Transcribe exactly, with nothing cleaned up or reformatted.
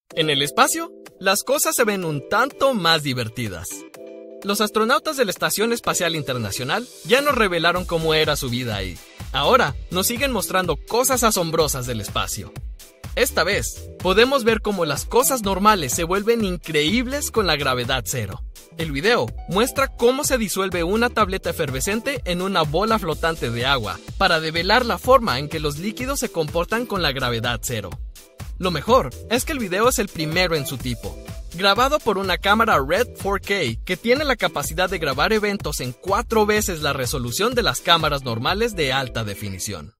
En el espacio, las cosas se ven un tanto más divertidas. Los astronautas de la Estación Espacial Internacional ya nos revelaron cómo era su vida ahí. Ahora, nos siguen mostrando cosas asombrosas del espacio. Esta vez, podemos ver cómo las cosas normales se vuelven increíbles con la gravedad cero. El video muestra cómo se disuelve una tableta efervescente en una bola flotante de agua, para develar la forma en que los líquidos se comportan con la gravedad cero. Lo mejor es que el video es el primero en su tipo, grabado por una cámara RED cuatro K que tiene la capacidad de grabar eventos en cuatro veces la resolución de las cámaras normales de alta definición.